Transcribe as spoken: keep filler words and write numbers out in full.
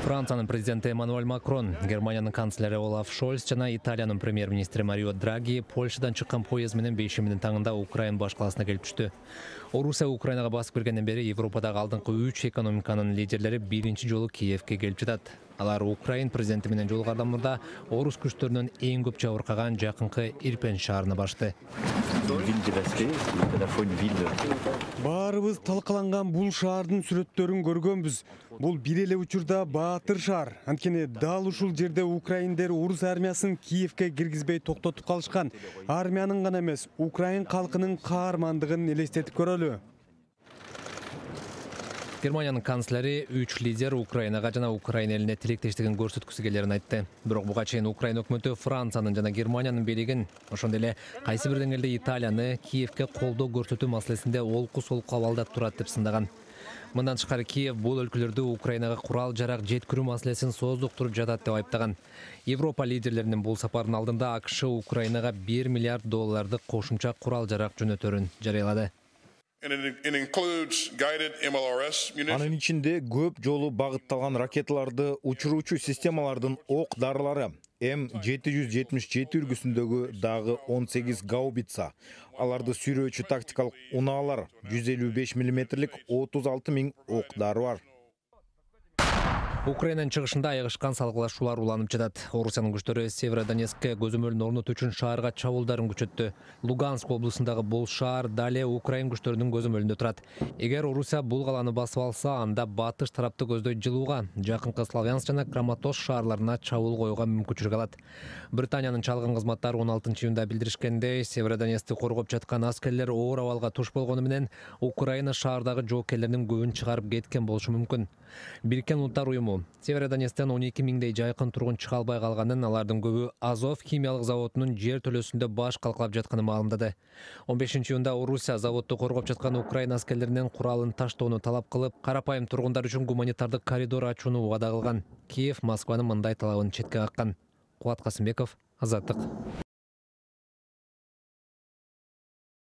Франциянын президенти Эммануэль Макрон, Германиянын канцлери Олаф Шольц жана Италиянын премьер-министри Марио Драги Польшадан чыккан поезд менен бейшеминин таңында Украина баш каласына келип түштү. Орусия Украинага басып киргенден бери Европадагы алдыңкы үч экономиканын лидерлери биринчи жолу Киевке келип жатат. Алар Украин президенти менен жолугардан мурда орус күчтөрүнүн эң көп жабыркаган жакынкы Ирпен шаарына башты. Баарыбыз талкаланган бул шаардын сүрөттөрүн көргөнбүз. Бул бир эле учурда баатыр шаар. Анткени дал ушул жерде украиндер орус армиясын Киевке киргизбей токтотуп калышкан. Армиянын гана эмес, Украин калкынын каармандыгын элестетип көрөлү. Германиянын канцлери үч лидер Украинага жана Украина элине тилектештигин көрсөткүсү келерин айтты. Бирок буга чейин Украина өкмөтү Франциянын жана Германиянын бийлигин, ошондой эле кайсы бир деңгээлде Италияны Киевке колдоо көрсөтүү маселесинде олку-солку абалдап турат деп сындаган. Мындан тышкары Киев бул өлкөлөрдү Украинага курал жарак жеткирүү маселесин сооздуктуруп жатат деп айыптаган. Европа лидерлеринин бул сапарынын алдында АКШ Украинага бир миллиард доллардык кошумча курал жарак жөнөтөрүн жарыялады. Анын ичинде көп жолу багытталган ракеталарды, учуруучу системалардын ок дарылары, М жети жүз жетимиш жети үргүсүндөгү дагы он сегиз гаубица, аларды сүйрөөчү тактикалык унаалар, жүз элүү беш миллиметрлик отуз алты миң ок дары бар. Украинанын чыгышында айыгышкан салгылашуулар уланып жатат. Орусиянын күчтөрү Северодонецкке көзөмөлүн орнотуу үчүн шаарга чабуулдарын күчөттү. Луганск облусундагы бул шаар дале Украин күчтөрүнүн көзөмөлүндө турат. Эгер Орусия бул каланы басып алса, анда батыш тарапты көздөй жылууга, жакынкы Славянск жана Краматорск шаарларына чабуул коюуга мүмкүнчүлүк алат. Британиянын чалгын кызматтары он алтынчы июнда билдиришкендей, Северодонецкти коргоп жаткан аскерлер оор абалга туш болгону менен Украина шаардагы жоокерлеринин көбүн чыгарып кеткен болушу мүмкүн. Бириккен Улуттар уюму Северодонецктен он эки миңдей жайкын тургун чыга албай калганын, алардын көбү Азов химиялык заводунун жер төлөсүндө баш калкалап жатканын маалымдады. он бешинчи июнда Орусия заводду коргоп жаткан Украина аскерлеринен куралын таштоону талап кылып, карапайым тургундар үчүн гуманитардык коридор ачууну убада кылган. Киев Москванын мындай талабын четке каккан. Кубат Касымбеков, Азаттык.